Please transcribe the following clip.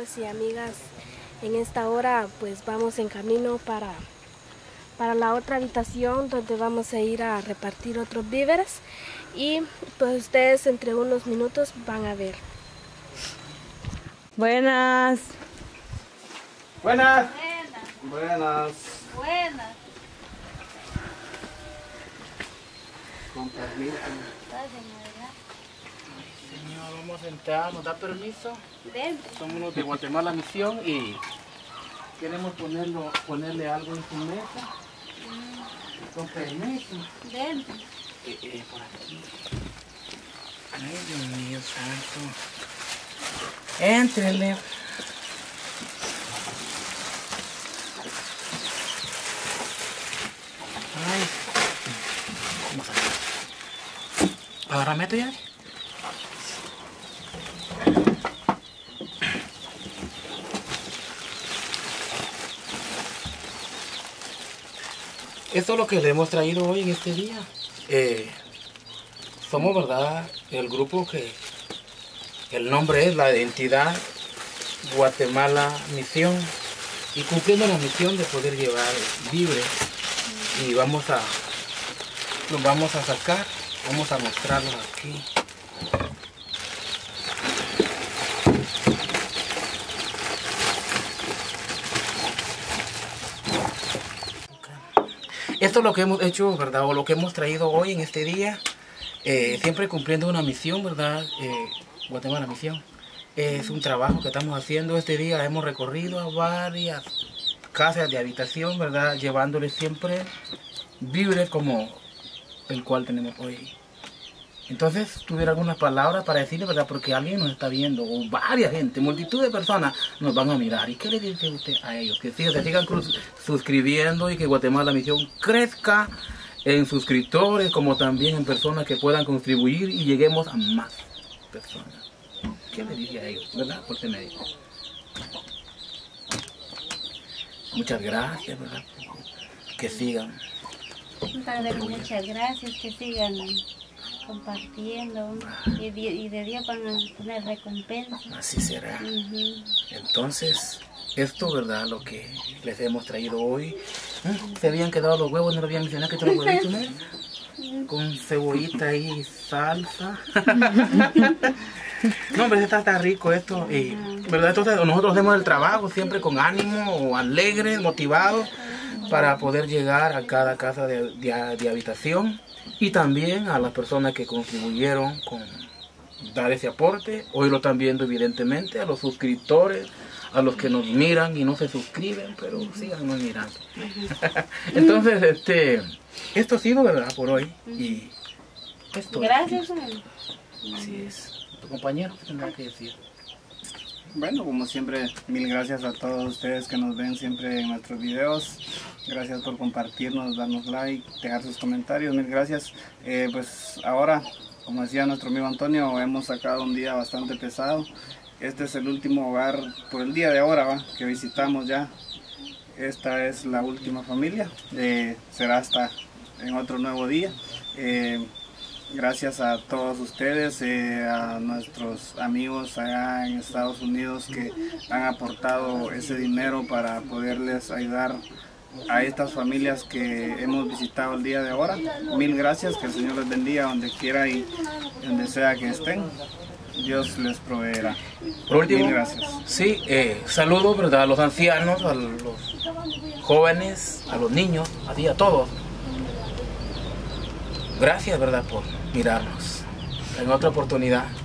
amigos y amigas, en esta hora pues vamos en camino para la otra habitación donde vamos a ir a repartir otros víveres y pues ustedes entre unos minutos van a ver. Buenas. Buenas. Buenas. Buenas. Con permiso. Señor, vamos a entrar, ¿nos da permiso? Dentro. Somos unos de Guatemala Misión y queremos ponerle algo en su mesa. Con permiso. Dentro. Por aquí. Ay, Dios mío santo. Éntrele. Ay. Vamos a ver. Agárrame esto ya. Esto es lo que le hemos traído hoy en este día. Somos, ¿verdad?, el grupo que el nombre es la entidad Guatemala Misión y cumpliendo la misión de poder llevar víveres y los vamos a sacar, vamos a mostrarlos aquí. Esto es lo que hemos hecho, ¿verdad? O lo que hemos traído hoy en este día, siempre cumpliendo una misión, ¿verdad? Guatemala Misión. Es un trabajo que estamos haciendo este día. Hemos recorrido a varias casas de habitación, ¿verdad? Llevándoles siempre víveres como el cual tenemos hoy. Entonces, tuviera algunas palabras para decirle, ¿verdad? Porque alguien nos está viendo, o varias gente, multitud de personas nos van a mirar. ¿Y qué le dice usted a ellos? Que sí, se sigan suscribiendo y que Guatemala Misión crezca en suscriptores, como también en personas que puedan contribuir y lleguemos a más personas. ¿Qué le dice a ellos, verdad? Por este medio. Muchas gracias, ¿verdad? Que sigan. Muchas gracias, que sigan compartiendo y de Dios van a tener recompensa. Así será. Entonces, esto, ¿verdad? Lo que les hemos traído hoy. Se habían quedado los huevos, no lo habían mencionado que estos los huevitos, ¿no? Con cebollita y salsa. No, hombre, está rico esto. ¿Verdad? Entonces, nosotros hacemos el trabajo siempre con ánimo, alegres, motivados, para poder llegar a cada casa de habitación. Y también a las personas que contribuyeron con dar ese aporte. Hoy lo están viendo evidentemente, a los suscriptores, a los que nos miran y no se suscriben, pero síganos mirando. Entonces, esto ha sido, ¿verdad? Por hoy. Y esto. Gracias. Así es. Tu compañero, ¿qué tendrá que decir? Bueno, como siempre, mil gracias a todos ustedes que nos ven siempre en nuestros videos. Gracias por compartirnos, darnos like, dejar sus comentarios, mil gracias. Pues ahora, como decía nuestro amigo Antonio, hemos sacado un día bastante pesado. Este es el último hogar por el día de ahora, que visitamos ya. Esta es la última familia, será hasta en otro nuevo día. Gracias a todos ustedes, a nuestros amigos allá en Estados Unidos que han aportado ese dinero para poderles ayudar a estas familias que hemos visitado el día de ahora. Mil gracias, que el Señor les bendiga donde quiera y donde sea que estén. Dios les proveerá. Por último, mil gracias. Sí, saludos, ¿verdad? A los ancianos, a los jóvenes, a los niños, así a todos. Gracias, ¿verdad? Por mirarnos. En otra oportunidad